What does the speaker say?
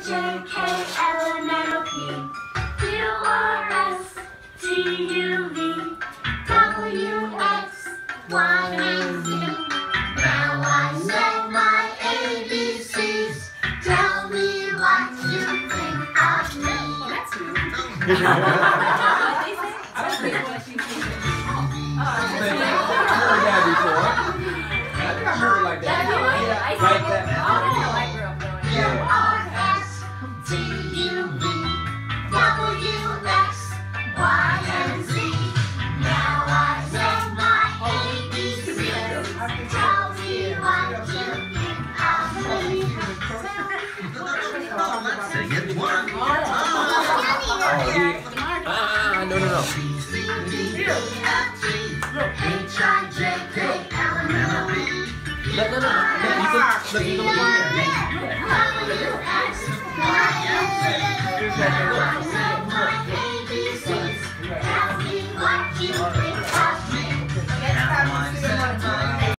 J, K, L, M, N, O, P, Q, R, S, T, U, V, W, X, Y, and Z. Now I know my ABCs. Tell me what you think of me. Well, that's new. I don't think what you think. I've heard that before. I think I heard it like that. Yeah, like that. U-R-S, T-U-V, W-X, Y, and Z. Now I know my ABCs. Tell me what you think of me. Sing it one more time. No. Tell me what you think.